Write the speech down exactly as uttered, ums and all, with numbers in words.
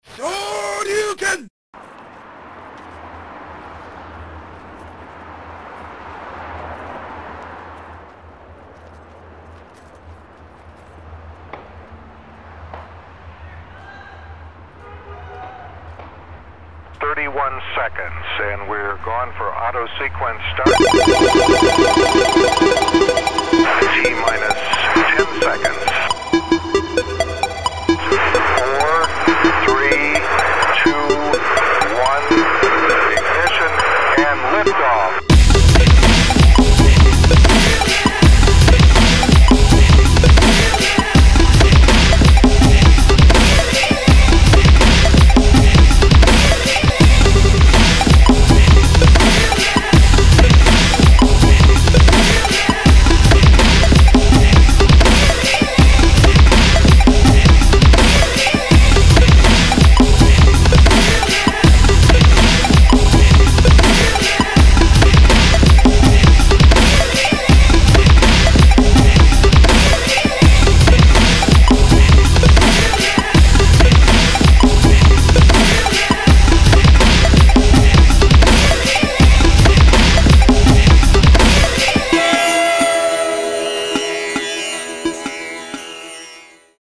Shoryuken! thirty-one seconds, and we're gone for auto sequence start. T minus ten seconds. Four, three, two, one, ignition, and liftoff.